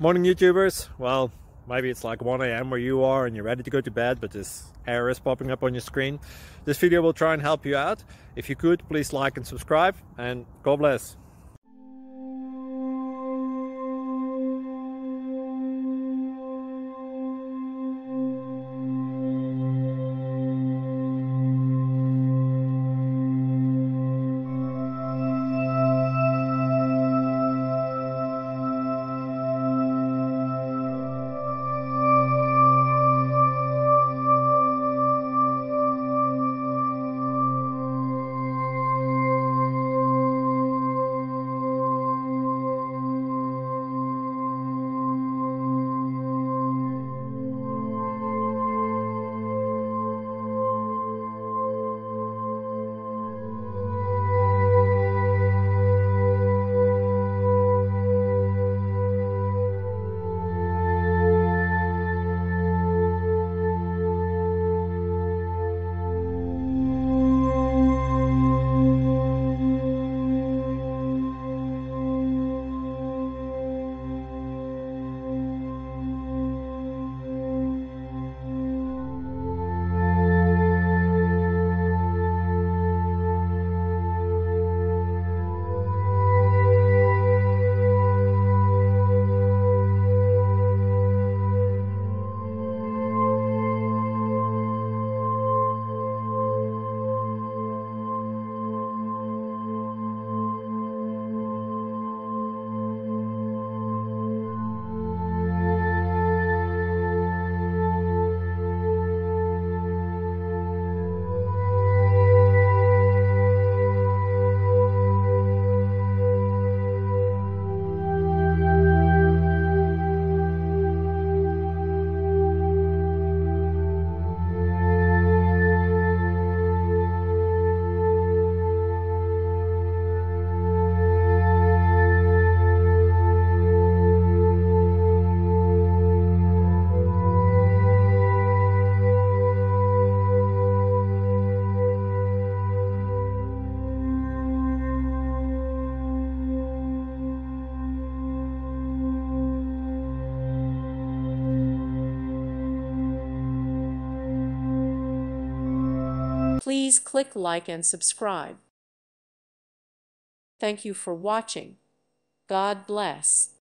Morning YouTubers. Well, maybe it's like 1 a.m. where you are and you're ready to go to bed, but this error is popping up on your screen. This video will try and help you out. If you could, please like and subscribe, and God bless. Please click like and subscribe. Thank you for watching. God bless.